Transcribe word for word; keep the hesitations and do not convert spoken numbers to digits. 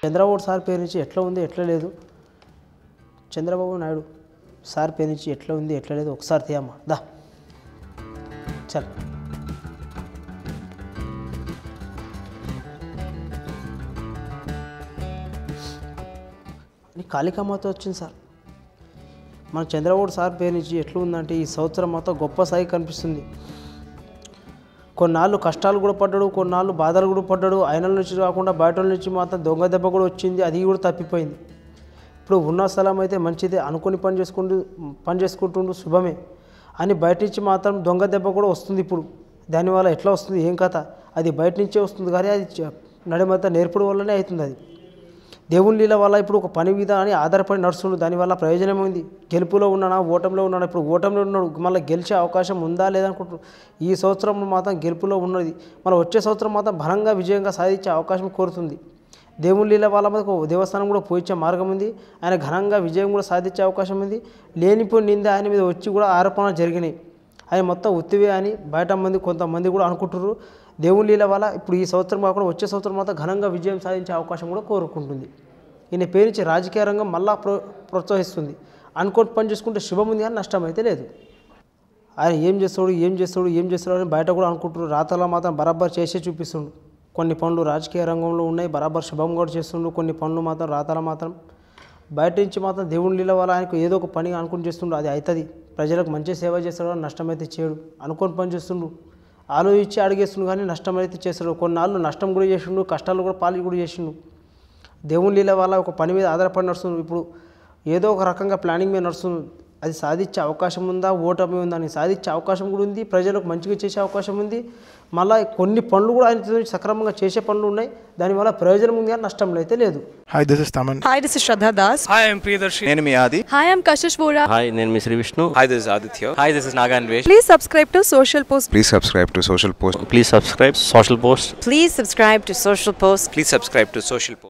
Chandrababu sir పేరు నుంచి ఎట్లా ఉంది ఎట్లా లేదు, చంద్రబాబు నాయుడు సార్ పేరు నుంచి ఎట్లా ఉంది ఎట్లా లేదు ఒకసారి తీయమ్మా దా చల్. కాళికామాత వచ్చింది సార్. మన చంద్రబాబు సార్ పేరు నుంచి ఎట్లా ఉందంటే ఈ సంవత్సరం మొత్తం గొప్ప స్థాయి కనిపిస్తుంది. కొన్నాళ్ళు కష్టాలు కూడా పడ్డాడు, కొన్నాళ్ళు బాధలు కూడా పడ్డాడు. ఆయన నుంచి కాకుండా బయట నుంచి మాత్రం దొంగ దెబ్బ కూడా వచ్చింది, అది కూడా తప్పిపోయింది. ఇప్పుడు ఉన్న స్థలం అయితే మంచిదే, అనుకుని పని చేసుకుంటూ పని చేసుకుంటుండు శుభమే అని బయట నుంచి మాత్రం దొంగ దెబ్బ కూడా వస్తుంది. ఇప్పుడు దానివల్ల ఎట్లా వస్తుంది ఏం కథ, అది బయట నుంచే వస్తుంది కానీ అది నడిమంతా నేర్పడం వల్లనే అవుతుంది. అది దేవుని లీల వల్ల ఇప్పుడు ఒక పని మీద అని ఆధారపడి నడుస్తుండు, దానివల్ల ప్రయోజనం ఉంది. గెలుపులో ఉన్నానా ఓటంలో ఉన్నాడు, ఇప్పుడు ఓటంలో ఉన్నాడు, మళ్ళీ గెలిచే అవకాశం ఉందా లేదనుకుంటున్నాడు. ఈ సంవత్సరం మాత్రం గెలుపులో ఉన్నది, మళ్ళీ వచ్చే సంవత్సరం మాత్రం బలంగా విజయంగా సాధించే అవకాశం కోరుతుంది. దేవుని లీల వల్ల మనకు దేవస్థానం కూడా పోయించే మార్గం ఉంది, ఆయన ఘనంగా విజయం కూడా సాధించే అవకాశం ఉంది. లేనిపోయి నింద ఆయన మీద వచ్చి కూడా ఆరోపణలు జరిగినాయి, ఆయన మొత్తం ఉత్తివే అని బయట మంది కొంతమంది కూడా అనుకుంటున్నారు. దేవుని లీల వల్ల ఇప్పుడు ఈ సంవత్సరం కాకుండా వచ్చే సంవత్సరం మాత్రం ఘనంగా విజయం సాధించే అవకాశం కూడా కోరుకుంటుంది. ఈయన పేరు నుంచి రాజకీయ రంగం మళ్ళా ప్రో ప్రోత్సహిస్తుంది. అనుకోని పని చేసుకుంటే శుభం ఉంది కానీ నష్టం అయితే లేదు. ఆయన ఏం చేస్తాడు ఏం చేస్తాడు ఏం చేస్తాడు అని బయట కూడా అనుకుంటున్నారు. రాతలో మాత్రం బరాబర్ చేసే చూపిస్తుండు. కొన్ని పనులు రాజకీయ రంగంలో ఉన్నాయి, బరాబర్ శుభం కూడా చేస్తుండు. కొన్ని పనులు మాత్రం రాతల మాత్రం బయట నుంచి మాత్రం దేవుని లీల వల్ల ఆయనకు ఏదో ఒక పని అనుకుని చేస్తుండు, అది అవుతుంది. ప్రజలకు మంచి సేవ చేస్తాడు, నష్టం అయితే చేయడు. అనుకోని పని చేస్తుండు, ఆలోచించి అడిగేస్తుండు కానీ నష్టం అయితే చేస్తాడు. కొన్నాళ్ళు నష్టం కూడా చేసిండు, కష్టాలు కూడా పాలు కూడా చేసిండు. దేవుని లీల వల్ల ఒక పని మీద ఆధారపడి నడుస్తుంది. ఇప్పుడు ఏదో ఒక రకంగా ప్లానింగ్ మీద నడుస్తుంది, అది సాధించే అవకాశం ఉందా ఓటమి ఉందా అని సాధించే అవకాశం కూడా ఉంది, ప్రజలకు మంచిగా చేసే అవకాశం ఉంది. మళ్ళీ కొన్ని పనులు కూడా ఆయన సక్రమంగా చేసే పనులు ఉన్నాయి, దానివల్ల ప్రయోజనం ఉంది కానీ నష్టంలో అయితే లేదు. Hi, this is Taman. Hi, this is Shraddha Das. Hi, I'm Priyadarshi. నేను మీ ఆది. Hi, I'm Kashish Vora. Hi, నేను మీ Shri Vishnu. Hi, this is Aditya. Hi, this is Naga Anvesh. Please subscribe to SocialPost. Please subscribe to SocialPost. Please subscribe SocialPost. Please subscribe to SocialPost. Please subscribe to SocialPost.